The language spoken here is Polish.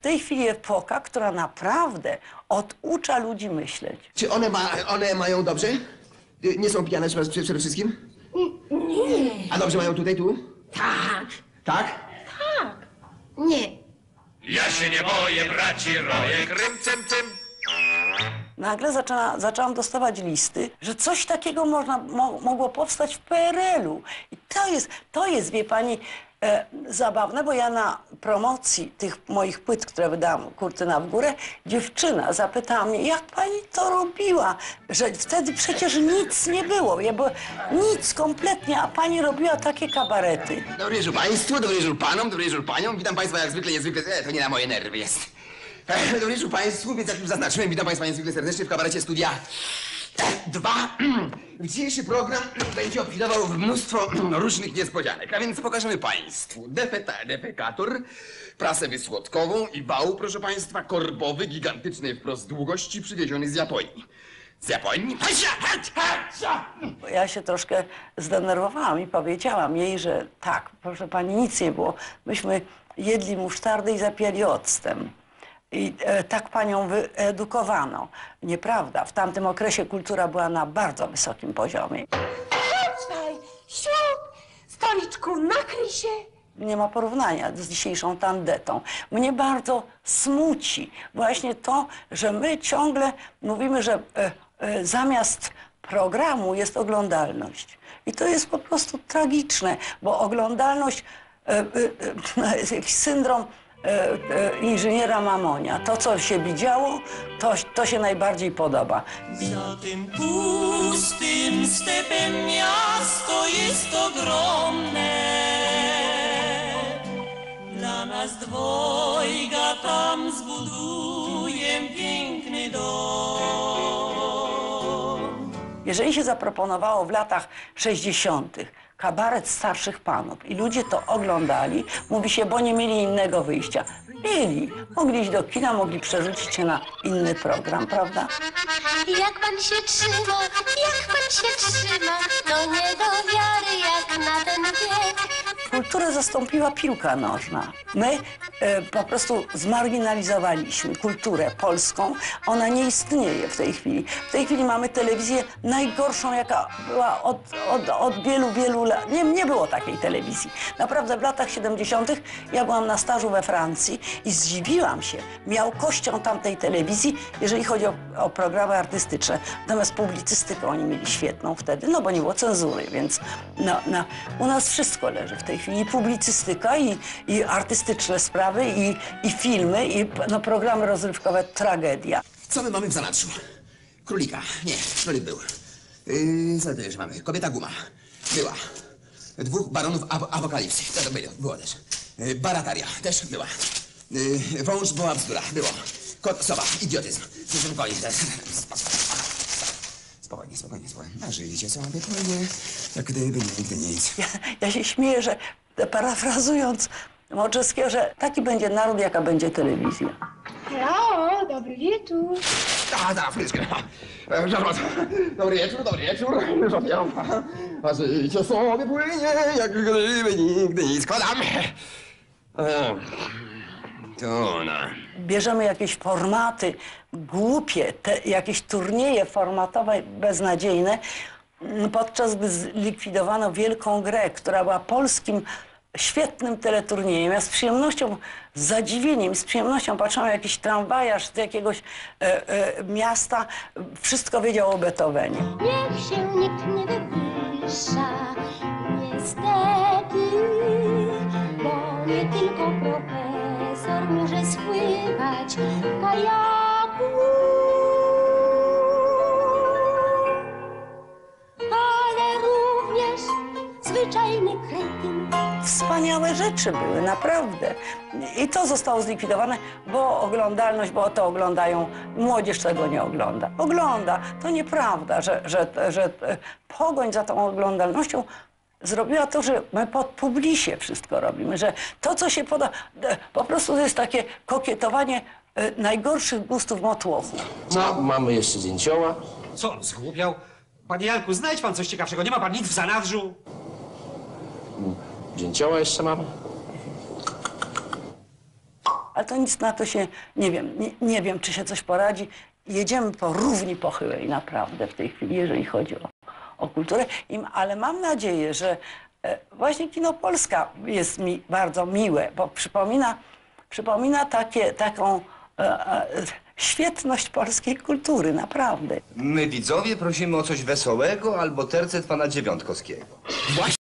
tej chwili epoka, która naprawdę oducza ludzi myśleć. Czy one mają dobrze? Nie są pijane przede wszystkim? Nie. A dobrze mają tutaj, tu? Tak. Tak? Tak. Nie. Ja się nie boję, braci rojek, rym, cym, cym. Nagle zaczęłam dostawać listy, że coś takiego mogło powstać w PRL-u. I to jest, wie pani, zabawne, bo ja na promocji tych moich płyt, które wydałam, Kurtyna w górę, dziewczyna zapytała mnie, jak pani to robiła, że wtedy przecież nic nie było, nic kompletnie, a pani robiła takie kabarety. Dobry wieczór państwu, dobry wieczór panom, dobry wieczór paniom. Witam państwa jak zwykle, niezwykle, to nie na moje nerwy jest. Dobry wieczór państwu, więc jak już zaznaczyłem, witam państwa niezwykle serdecznie w kabarecie Studia 2. Dzisiejszy program będzie obfitował w mnóstwo różnych niespodzianek, a więc pokażemy państwu defekator, prasę wysłodkową i wał, proszę państwa, korbowy, gigantycznej wprost długości, przywieziony z Japonii. Z Japonii? Ja się troszkę zdenerwowałam i powiedziałam jej, że tak, proszę pani, nic nie było. Myśmy jedli musztardę i zapijali octem. I tak panią wyedukowano. Nieprawda. W tamtym okresie kultura była na bardzo wysokim poziomie. Chodź, siup, stoliczku, nakryj się. Nie ma porównania z dzisiejszą tandetą. Mnie bardzo smuci właśnie to, że my ciągle mówimy, że zamiast programu jest oglądalność. I to jest po prostu tragiczne, bo oglądalność jest jakiś syndrom inżyniera Mamonia. To, co się widziało, to się najbardziej podoba. Za tym pustym stepem miasto jest ogromne. Dla nas dwojga tam zbuduję piękny dom. Jeżeli się zaproponowało w latach 60. kabaret starszych panów i ludzie to oglądali, mówi się, bo nie mieli innego wyjścia. Mieli. Mogli iść do kina, mogli przerzucić się na inny program, prawda? Jak pan się trzyma, jak pan się trzyma, to nie do wiary jak na ten wiek. Kulturę zastąpiła piłka nożna. My po prostu zmarginalizowaliśmy kulturę polską. Ona nie istnieje w tej chwili. W tej chwili mamy telewizję najgorszą, jaka była od wielu, wielu lat. Nie było takiej telewizji. Naprawdę w latach 70. ja byłam na stażu we Francji i zdziwiłam się miałkością tamtej telewizji, jeżeli chodzi o programy artystyczne. Natomiast publicystykę oni mieli świetną wtedy, no bo nie było cenzury, więc u nas wszystko leży w tej chwili. I publicystyka, i artystyczne sprawy, i filmy, i programy rozrywkowe, tragedia. Co my mamy w zanadrzu? Królika. Nie, królik był. Co to jeszcze mamy? Kobieta guma. Była. Dwóch baronów apokalipsy. To było też. Barataria. Też była. Wąż była bzdura. Było. Kot, sowa. Idiotyzm. Spokojnie. Spokojnie. A żyjcie sobie spokojnie, jak gdyby nigdy nic. Ja się śmieję, że parafrazując Moczewskiego, że taki będzie naród, jaka będzie telewizja. Halo, dobry wieczór. Da, fryczkę. Dobry wieczór. A życie sobie płynie, jak gdyby nigdy nic. Składam. To ona. Bierzemy jakieś formaty głupie, jakieś turnieje formatowe beznadziejne, podczas gdy zlikwidowano Wielką Grę, która była polskim świetnym teleturniejem. Ja z przyjemnością, z zadziwieniem, z przyjemnością patrzyłam, jakiś tramwajarz z jakiegoś miasta wszystko wiedział o Beethovenie. Niech się nikt nie wypisza, niestety, bo nie tylko profesor może spływać w kajaku, ale również zwyczajny kretyn. Wspaniałe rzeczy były, naprawdę. I to zostało zlikwidowane, bo oglądalność, bo to oglądają, młodzież tego nie ogląda. Ogląda. To nieprawda, że pogoń za tą oglądalnością zrobiła to, że my pod publisie wszystko robimy, że to, co się poda, po prostu to jest takie kokietowanie najgorszych gustów motłochu. No, mamy jeszcze dzięcioła. Co on zgłupiał? Panie Janku, znajdź pan coś ciekawszego. Nie ma pan nic w zanadrzu? Dzięcioła jeszcze mamy. ale to nic na to się, nie wiem, nie wiem, czy się coś poradzi. Jedziemy po równi pochyłej naprawdę w tej chwili, jeżeli chodzi o kulturę, ale mam nadzieję, że właśnie kino Polska jest mi bardzo miłe, bo przypomina taką świetność polskiej kultury, naprawdę. My widzowie prosimy o coś wesołego albo tercet pana Dziewiątkowskiego. Właśnie